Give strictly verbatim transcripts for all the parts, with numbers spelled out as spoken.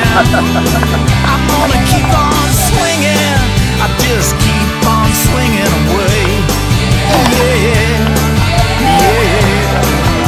I'm gonna keep on swinging. I just keep on swinging away. Yeah, yeah.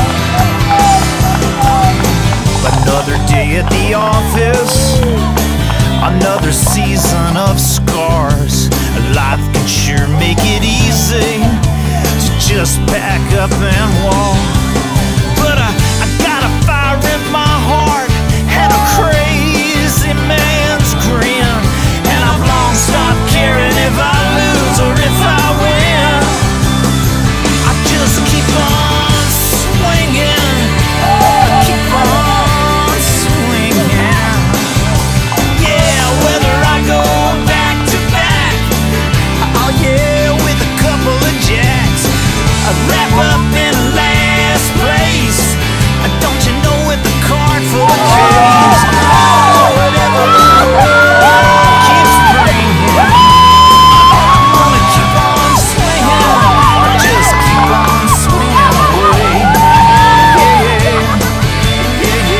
Another day at the office, another season of scars. Life can sure make it easy to just pack up and walk. But I, I got a fire in my heart and a crazy man's grin, and I've long stopped caring if I lose or if I win. I just keep on swinging. I keep on swinging. Yeah, whether I go back to back, oh yeah, with a couple of jacks, I wrap up in last place. Don't you know, with the card full of keys, oh, whatever keeps bringing, I'm gonna keep on swinging. I just keep on swinging away. Yeah, yeah,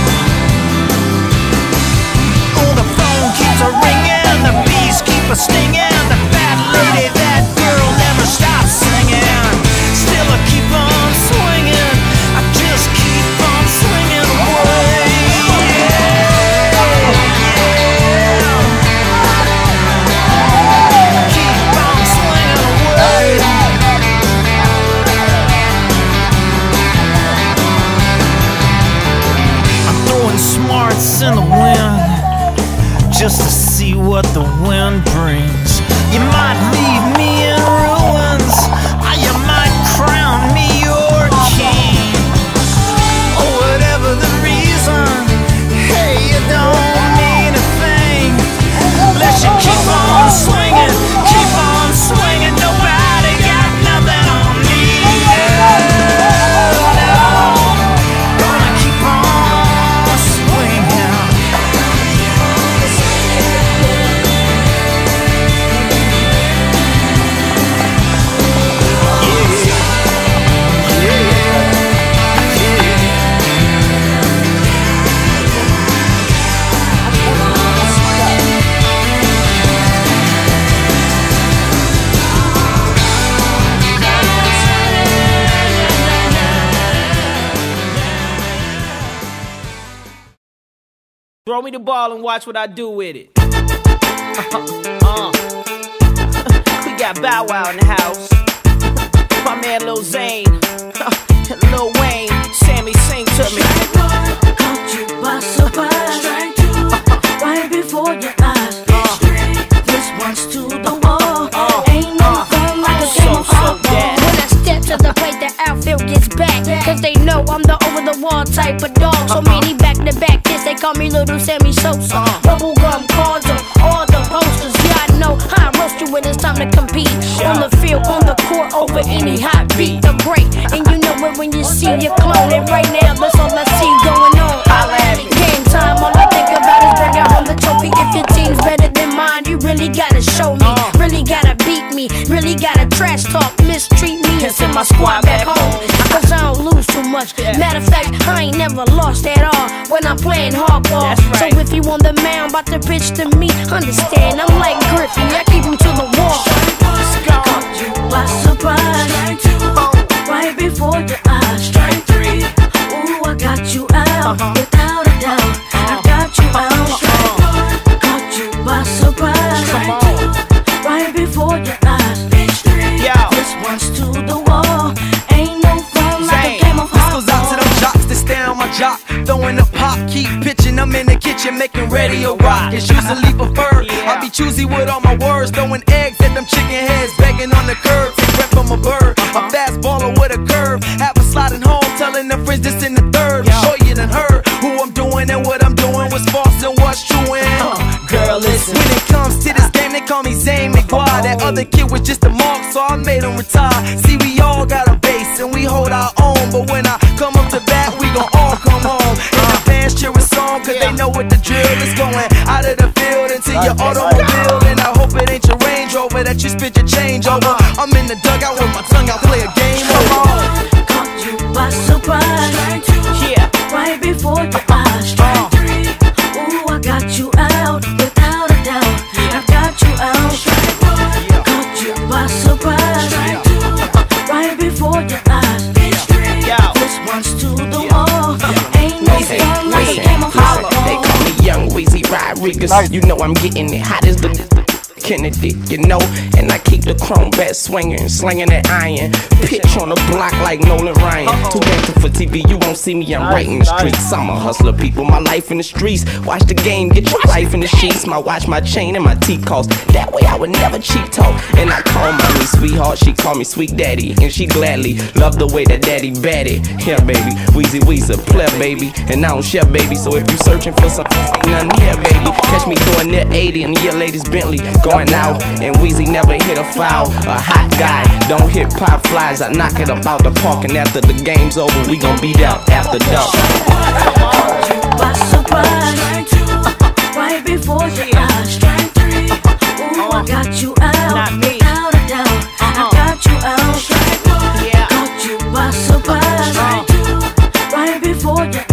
yeah. Oh, the phone keeps a ringing, the bees keep a stinging, the fat lady, that girl never stops singing. Still I keep on swinging. I just keep on swinging away. Yeah, yeah. Keep on swinging away. I'm throwing smarts in the wind just to see what the wind brings. You might leave me in ruins, or you might crown me your king. Oh, whatever the reason, hey, it don't mean a thing unless you keep on swinging, keep on swinging. Nobody got nothing on me. No, gonna keep on swinging. Throw me the ball and watch what I do with it. Uh, uh. We got Bow Wow in the house. My man Lil Zane, Lil Wayne, Sammy, sing to me. Caught you by surprise, right before your eyes. This one's to the wall. Ain't no fun like a game of football. When I step to the plate, the outfield gets back, cause they know I'm the over-the-wall type of dog. So many back-to-back hits, they call me Little Sammy Sosa. Bubblegum cards on all the posters. Yeah, I know how I roast you when it's time to compete. On the field, on the court, over any hot beat. The break, and you know it when you see your clone. And right now, that's all I see going on. Game time, all I think about is bringing home the trophy. If your team's better than mine, you really gotta show me, really gotta beat me, really gotta trash talk, mistreat me, and send my squad back home. Cause I don't lose too much. Matter of fact, I ain't never lost at all when I'm playing hardball. So if you on the mound, about to pitch to me, understand, I'm like Griffey, I keep him to the wall. Caught you by surprise, right before your eyes. Strike three, ooh, I got you out, without a doubt, I got you out. Caught you by surprise, right before your eyes. Pitch three, this one's to the wall. Ain't no fun like a game of This goes out to them jocks that stay on my jock, throwing the pop, keep pitching. I'm in the kitchen making radio rock. It's usually preferred. I be choosy with all my words, throwing eggs at them chicken heads, begging on the curb. Take breath from a bird, a fast baller with a curve. Have a sliding home, telling the friends just in the third. Sure you done heard who I'm doing and what I'm doing, what's false and what's true. And uh, girl, listen, when it comes to this game, they call me Zane McGuire. That other kid was just a mark, so I made him retire. See, we all got a base and we hold our own, but when I come up to bat, we gon' all come home. And the fans cheer us on, cause they know what the drill is. Going out of the field into your automobile, and I hope it ain't your Range Rover that you spit your change over. I'm in the dugout with my tongue out, play a game over. Caught you by surprise, Yeah. right before your eyes. Strike three, ooh, I got freakers. You know I'm getting it hot as the Kennedy, you know, and I keep the chrome bat swinging, slinging that iron. Pitch on the block like Nolan Ryan. Too gangster for T V, you won't see me, I'm right in the streets. I'm a hustler, people, my life in the streets. Watch the game, get your life in the sheets. My watch, my chain, and my teeth cost. That way I would never cheap talk. And I call mommy sweetheart, she call me sweet daddy. And she gladly love the way that daddy batty. Yeah, baby, Weezy Weezy, pleb, baby. And I don't share, baby, so if you searching for something, ain't nothing here, baby. Catch me doing near eighty in the year ladies Bentley. Going out, and Weezy never hit a foul. A hot guy, don't hit pop flies. I knock it up out the park, and after the game's over, we gon' beat out after dark. By surprise, right before your eyes. Strike three, ooh, I got you out. Not me. Without a doubt, I got you out. Strike one, Yeah. caught you by surprise. Uh. Right before your